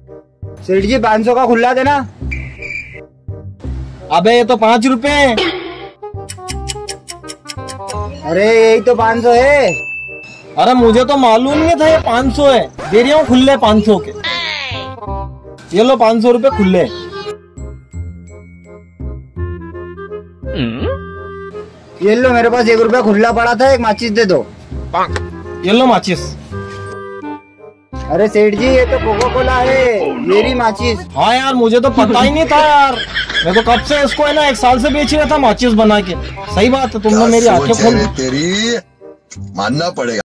सेठ जी 500 का खुला देना। अबे ये तो 5 रुपए है। अरे यही तो 500 है। अरे मुझे तो मालूम नहीं था ये 500 है। दे रही हूँ खुले 500 के। ये लो 500 रुपए खुले। ये लो, मेरे पास 1 रुपया खुला पड़ा था, एक माचिस दे दो। ये लो माचिस। अरे सेठ जी ये तो कोका कोला है, मेरी माचिस। हाँ यार मुझे तो पता ही नहीं था यार। मैं तो कब से इसको है ना 1 साल से बेच रहा था माचिस बना के। सही बात है, तुमने मेरी आंखें खोल दी। तेरी मानना पड़ेगा।